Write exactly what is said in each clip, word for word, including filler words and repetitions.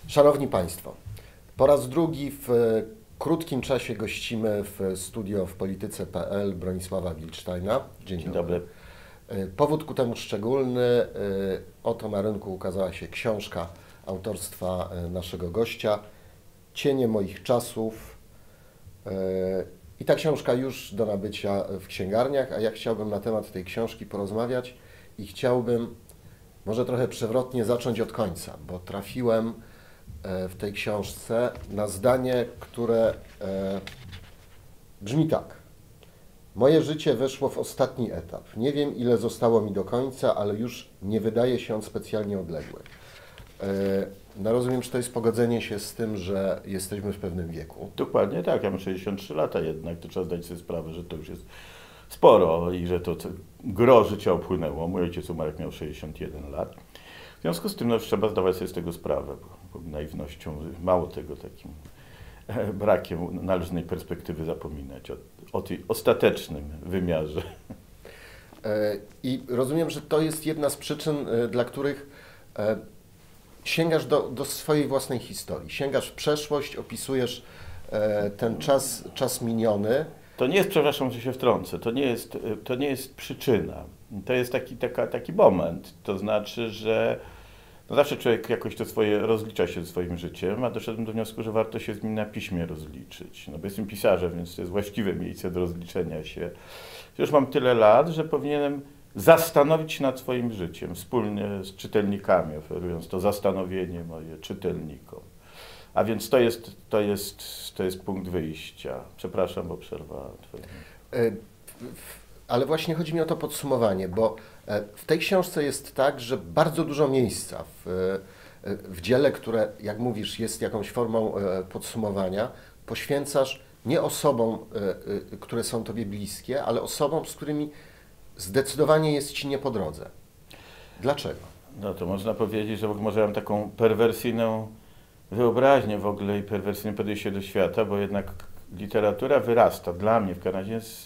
Szanowni Państwo, po raz drugi w krótkim czasie gościmy w studio w polityce kropka pe el Bronisława Wildsteina. Dzień, Dzień dobry. dobry. Powód ku temu szczególny. Oto na rynku ukazała się książka autorstwa naszego gościa Cienie moich czasów. I ta książka już do nabycia w księgarniach, a ja chciałbym na temat tej książki porozmawiać i chciałbym może trochę przewrotnie zacząć od końca, bo trafiłem w tej książce na zdanie, które brzmi tak. Moje życie weszło w ostatni etap. Nie wiem, ile zostało mi do końca, ale już nie wydaje się on specjalnie odległy. No rozumiem, że to jest pogodzenie się z tym, że jesteśmy w pewnym wieku. Dokładnie tak, ja mam sześćdziesiąt trzy lata jednak, to trzeba zdać sobie sprawę, że to już jest sporo i że to gro życia upłynęło. Mój ojciec umarł, jak miał sześćdziesiąt jeden lat. W związku z tym no, trzeba zdawać sobie z tego sprawę, bo, bo naiwnością, mało tego, takim brakiem należnej perspektywy zapominać o, o tym ostatecznym wymiarze. I rozumiem, że to jest jedna z przyczyn, dla których sięgasz do, do swojej własnej historii. Sięgasz w przeszłość, opisujesz ten czas, czas miniony. To nie jest, przepraszam, że się wtrącę, to nie jest, to nie jest przyczyna. To jest taki, taka, taki moment. To znaczy, że no zawsze człowiek jakoś to swoje rozlicza się ze swoim życiem, a doszedłem do wniosku, że warto się z nim na piśmie rozliczyć. No bo jestem pisarzem, więc to jest właściwe miejsce do rozliczenia się. Już mam tyle lat, że powinienem zastanowić się nad swoim życiem wspólnie z czytelnikami, oferując to zastanowienie moje czytelnikom. A więc to jest, to jest, to jest punkt wyjścia. Przepraszam, bo przerwałem twoje. Ale właśnie chodzi mi o to podsumowanie, bo w tej książce jest tak, że bardzo dużo miejsca w, w dziele, które, jak mówisz, jest jakąś formą podsumowania, poświęcasz nie osobom, które są tobie bliskie, ale osobom, z którymi zdecydowanie jest ci nie po drodze. Dlaczego? No to można powiedzieć, że może mam taką perwersyjną wyobraźnię w ogóle i perwersyjne podejście do świata, bo jednak literatura wyrasta dla mnie w każdym razie z,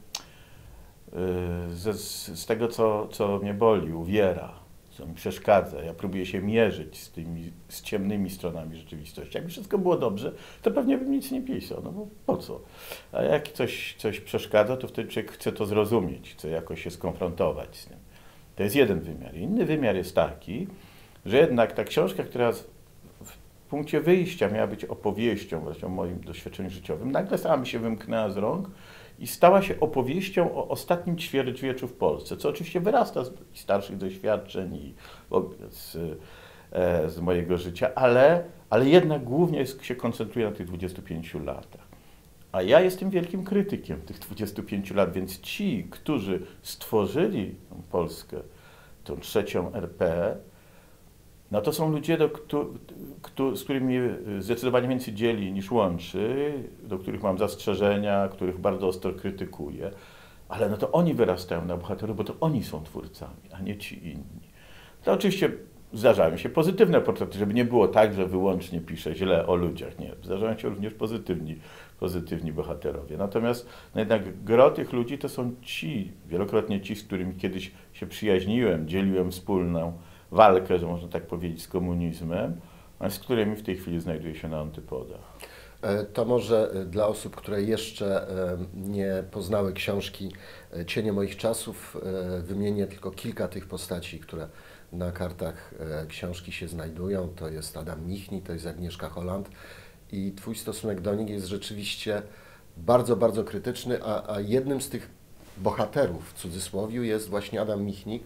z, z tego, co, co mnie boli, uwiera, co mi przeszkadza. Ja próbuję się mierzyć z tymi z ciemnymi stronami rzeczywistości. Jakby wszystko było dobrze, to pewnie bym nic nie pisał, no bo po co? A jak coś, coś przeszkadza, to wtedy człowiek chce to zrozumieć, chce jakoś się skonfrontować z tym. To jest jeden wymiar. Inny wymiar jest taki, że jednak ta książka, która w punkcie wyjścia miała być opowieścią właśnie o moim doświadczeniu życiowym, nagle sama mi się wymknęła z rąk i stała się opowieścią o ostatnim ćwierćwieczu w Polsce, co oczywiście wyrasta z starszych doświadczeń i z, z mojego życia, ale, ale jednak głównie jest, się koncentruje na tych dwudziestu pięciu latach. A ja jestem wielkim krytykiem tych dwudziestu pięciu lat, więc ci, którzy stworzyli tą Polskę, tą trzecią er pe, no to są ludzie, do, kto, kto, z którymi zdecydowanie więcej dzieli niż łączy, do których mam zastrzeżenia, których bardzo ostro krytykuję, ale no to oni wyrastają na bohaterów, bo to oni są twórcami, a nie ci inni. To oczywiście zdarzają się pozytywne portrety, żeby nie było tak, że wyłącznie piszę źle o ludziach. Nie, zdarzają się również pozytywni, pozytywni bohaterowie. Natomiast no jednak gro tych ludzi to są ci, wielokrotnie ci, z którymi kiedyś się przyjaźniłem, dzieliłem wspólną walkę, że można tak powiedzieć, z komunizmem, a z którymi w tej chwili znajduję się na antypodach. To może dla osób, które jeszcze nie poznały książki Cienie moich czasów, wymienię tylko kilka tych postaci, które na kartach książki się znajdują. To jest Adam Michnik, to jest Agnieszka Holland i twój stosunek do nich jest rzeczywiście bardzo, bardzo krytyczny, a, a jednym z tych bohaterów, w cudzysłowiu, jest właśnie Adam Michnik,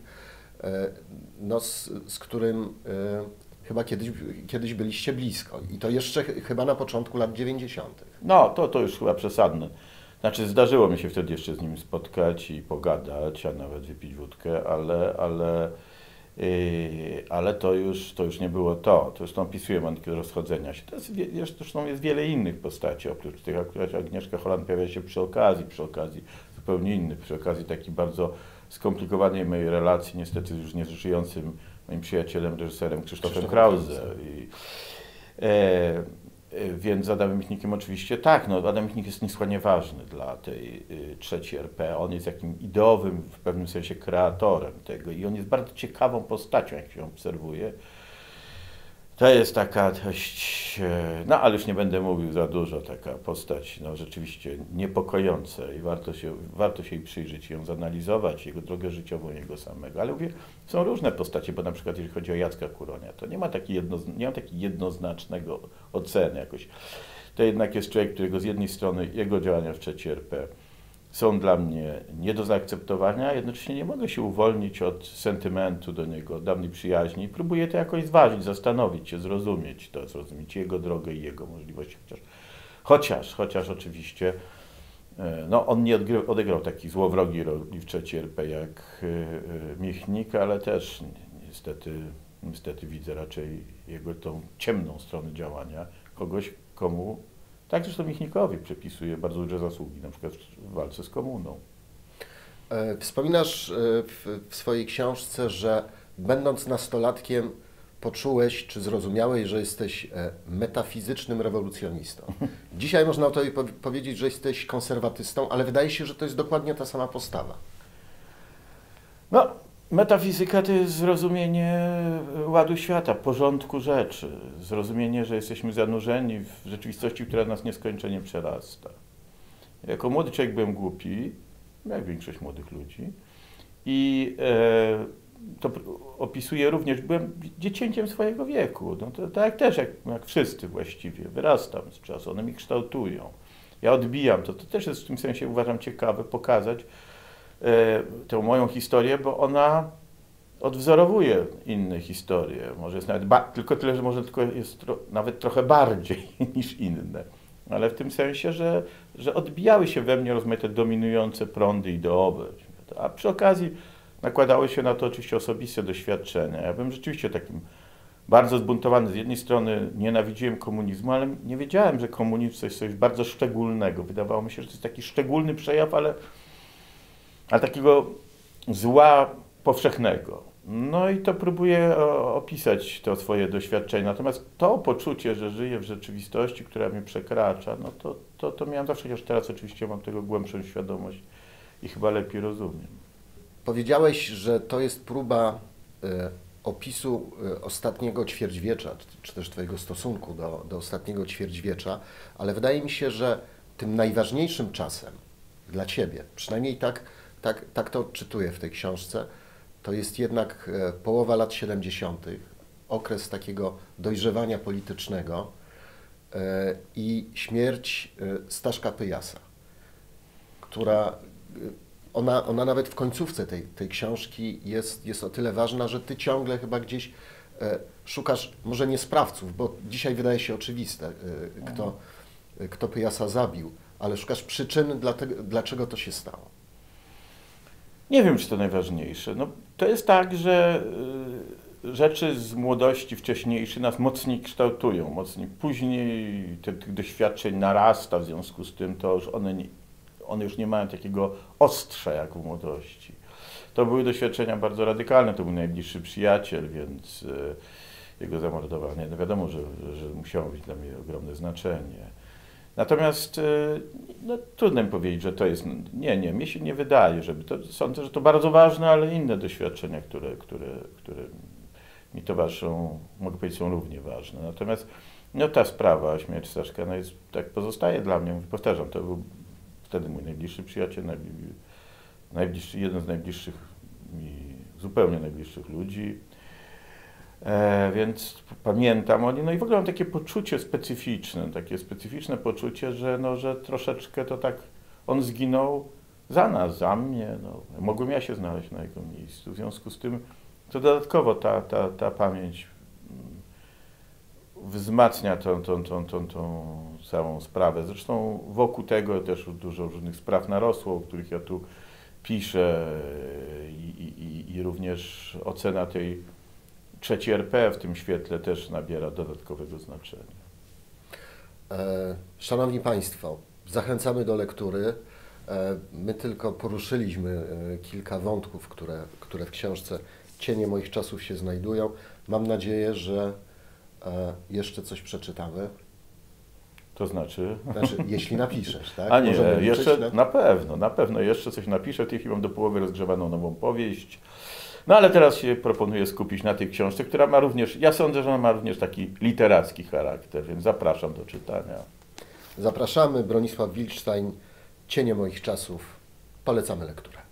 no, z, z którym y, chyba kiedyś, kiedyś byliście blisko i to jeszcze ch chyba na początku lat dziewięćdziesiątych. No, to, to już chyba przesadne. Znaczy zdarzyło mi się wtedy jeszcze z nim spotkać i pogadać, a nawet wypić wódkę, ale, ale, yy, ale to, już, to już nie było to. To zresztą opisuję momenty rozchodzenia się. To jest, zresztą jest wiele innych postaci, oprócz tych, akurat Agnieszka Holland pojawia się przy okazji, przy okazji zupełnie innych, przy okazji takiej bardzo skomplikowanej mojej relacji, niestety już nie z żyjącym moim przyjacielem, reżyserem Krzysztofem Krause. I, e, e, więc z Adamem Michnikiem oczywiście tak, no Adam Michnik jest niesłychanie ważny dla tej y, trzeciej er pe. On jest takim ideowym, w pewnym sensie kreatorem tego i on jest bardzo ciekawą postacią, jak się obserwuje. To jest taka dość, e, no ale już nie będę mówił za dużo, taka postać no, rzeczywiście niepokojąca i warto się, warto się jej przyjrzeć, ją zanalizować, jego drogę życiową, jego samego. Ale mówię, są różne postacie, bo na przykład jeśli chodzi o Jacka Kuronia, to nie ma takiej jedno, nie ma takiej jednoznacznego oceny jakoś. To jednak jest człowiek, którego z jednej strony jego działania w trzeciej R P są dla mnie nie do zaakceptowania, jednocześnie nie mogę się uwolnić od sentymentu do niego, od dawnej przyjaźni. Próbuję to jakoś zważyć, zastanowić się, zrozumieć to, zrozumieć jego drogę i jego możliwości. Chociaż, chociaż, chociaż oczywiście no, on nie odegrał takiej złowrogiej roli w trzeciej R P jak Michnik, ale też niestety, niestety widzę raczej jego tą ciemną stronę działania, kogoś, komu tak zresztą Michnikowi przypisuje bardzo duże zasługi, na przykład w walce z komuną. Wspominasz w, w swojej książce, że będąc nastolatkiem poczułeś czy zrozumiałeś, że jesteś metafizycznym rewolucjonistą. Dzisiaj można o tobie powiedzieć, że jesteś konserwatystą, ale wydaje się, że to jest dokładnie ta sama postawa. No, metafizyka to jest zrozumienie ładu świata, porządku rzeczy, zrozumienie, że jesteśmy zanurzeni w rzeczywistości, która nas nieskończenie przerasta. Jako młody człowiek byłem głupi, jak większość młodych ludzi, i e, to opisuję również, byłem dziecięciem swojego wieku, no to tak też jak, jak wszyscy właściwie, wyrastam z czasu, one mi kształtują. Ja odbijam to, to też jest w tym sensie uważam ciekawe pokazać, tę moją historię, bo ona odwzorowuje inne historie. Może jest nawet ba- tylko tyle, że może tylko jest tro- nawet trochę bardziej niż inne. Ale w tym sensie, że, że odbijały się we mnie rozmaite dominujące prądy ideowe. A przy okazji nakładały się na to oczywiście osobiste doświadczenia. Ja byłem rzeczywiście takim bardzo zbuntowany. Z jednej strony nienawidziłem komunizmu, ale nie wiedziałem, że komunizm to jest coś bardzo szczególnego. Wydawało mi się, że to jest taki szczególny przejaw, ale ale takiego zła powszechnego. No i to próbuję opisać to swoje doświadczenie. Natomiast to poczucie, że żyję w rzeczywistości, która mnie przekracza, no to, to, to miałem zawsze, chociaż teraz oczywiście mam tego głębszą świadomość i chyba lepiej rozumiem. Powiedziałeś, że to jest próba y, opisu y, ostatniego ćwierćwiecza, czy, czy też twojego stosunku do, do ostatniego ćwierćwiecza, ale wydaje mi się, że tym najważniejszym czasem dla ciebie, przynajmniej tak, tak, tak to odczytuję w tej książce, to jest jednak połowa lat siedemdziesiątych, okres takiego dojrzewania politycznego i śmierć Staszka Pyjasa, która, ona, ona nawet w końcówce tej, tej książki jest, jest o tyle ważna, że ty ciągle chyba gdzieś szukasz, może nie sprawców, bo dzisiaj wydaje się oczywiste, kto, kto Pyjasa zabił, ale szukasz przyczyny, dlatego, dlaczego to się stało. Nie wiem, czy to najważniejsze. No, to jest tak, że y, rzeczy z młodości wcześniejszej nas mocniej kształtują, mocniej. Później te, tych doświadczeń narasta, w związku z tym to już one, nie, one już nie mają takiego ostrza jak w młodości. To były doświadczenia bardzo radykalne, to był najbliższy przyjaciel, więc y, jego zamordowanie, no wiadomo, że, że musiało mieć dla mnie ogromne znaczenie. Natomiast no, trudno mi powiedzieć, że to jest, nie, nie, mnie się nie wydaje, żeby to, sądzę, że to bardzo ważne, ale inne doświadczenia, które, które, które mi towarzyszą, mogę powiedzieć, są równie ważne. Natomiast no, ta sprawa, śmierć Staszka, no, jest, tak pozostaje dla mnie, powtarzam, to był wtedy mój najbliższy przyjaciel, najbliższy, jeden z najbliższych mi, zupełnie najbliższych ludzi. E, więc pamiętam o nim, no i w ogóle mam takie poczucie specyficzne, takie specyficzne poczucie, że, no, że troszeczkę to tak, on zginął za nas, za mnie, no, mogłem ja się znaleźć na jego miejscu, w związku z tym to dodatkowo ta, ta, ta pamięć wzmacnia tą, tą, tą, tą, tą całą sprawę. Zresztą wokół tego też dużo różnych spraw narosło, o których ja tu piszę i, i, i również ocena tej trzeciej R P w tym świetle też nabiera dodatkowego znaczenia. Szanowni Państwo, zachęcamy do lektury. My tylko poruszyliśmy kilka wątków, które, które w książce Cienie moich czasów się znajdują. Mam nadzieję, że jeszcze coś przeczytamy. To znaczy? Znaczy, jeśli napiszesz, tak? A nie, jeszcze na... na pewno, na pewno jeszcze coś napiszę. W tej chwili mam do połowy rozgrzewaną nową powieść. No ale teraz się proponuję skupić na tej książce, która ma również, ja sądzę, że ona ma również taki literacki charakter, więc zapraszam do czytania. Zapraszamy. Bronisław Wilczstein, Cienie moich czasów. Polecamy lekturę.